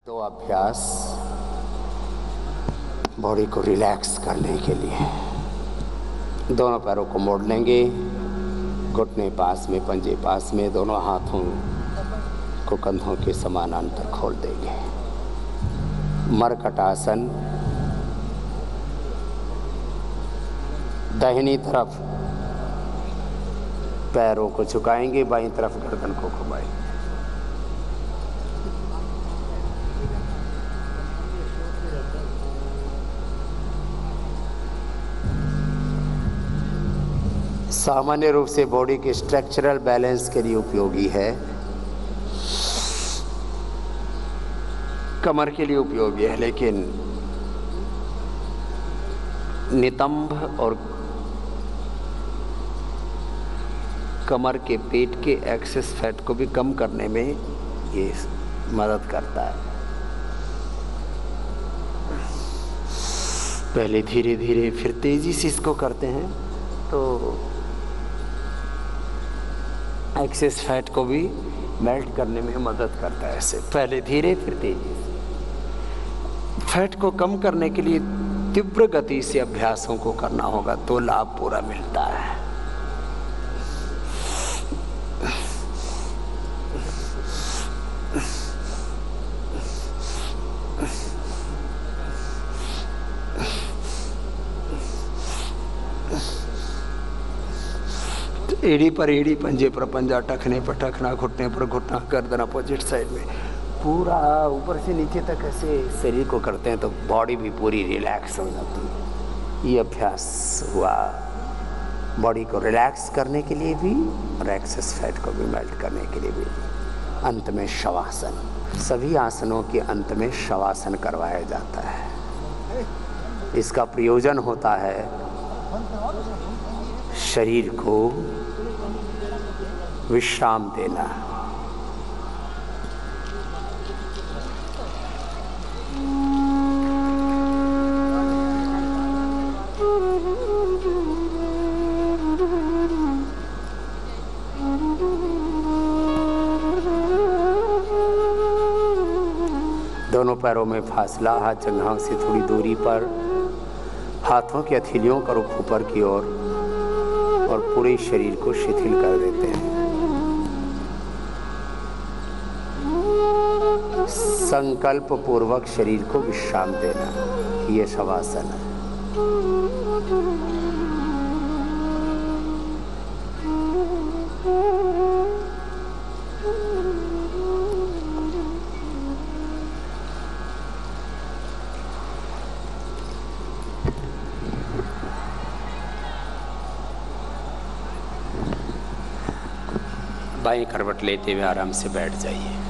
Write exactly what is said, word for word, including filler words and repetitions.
दो अभ्यास बॉडी को रिलैक्स करने के लिए। दोनों पैरों को मोड़ लेंगे, घुटने पास में, पंजे पास में, दोनों हाथों को कंधों के समानांतर खोल देंगे। मरकटासन। दाहिनी तरफ पैरों को झुकाएंगे, बाईं तरफ गर्दन को घुमाएंगे। सामान्य रूप से बॉडी के स्ट्रक्चरल बैलेंस के लिए उपयोगी है, कमर के लिए उपयोगी है, लेकिन नितंब और कमर के पेट के एक्सेस फैट को भी कम करने में ये मदद करता है। पहले धीरे धीरे फिर तेजी से इसको करते हैं तो एक्सेस फैट को भी मेल्ट करने में मदद करता है। ऐसे पहले धीरे फिर तेजी से। फैट को कम करने के लिए तीव्र गति से अभ्यासों को करना होगा तो लाभ पूरा मिलता है। एड़ी पर एड़ी, पंजे पर पंजा, टखने पर टखना, घुटने पर घुटना, गर्दन अपोजिट साइड में, पूरा ऊपर से नीचे तक ऐसे शरीर को करते हैं तो बॉडी भी पूरी रिलैक्स हो जाती है। ये अभ्यास हुआ बॉडी को रिलैक्स करने के लिए भी और एक्सेस फैट को भी मेल्ट करने के लिए भी। अंत में शवासन। सभी आसनों के अंत में शवासन करवाया जाता है। इसका प्रयोजन होता है शरीर को विश्राम देना। दोनों पैरों में फासला, हाथ जंघाओं से थोड़ी दूरी पर, हाथों की हथेलियों का रुख ऊपर की ओर और पूरे शरीर को शिथिल कर देते हैं। संकल्प पूर्वक शरीर को विश्राम देना, ये शवासन है। बाईं करवट लेते हुए आराम से बैठ जाइए।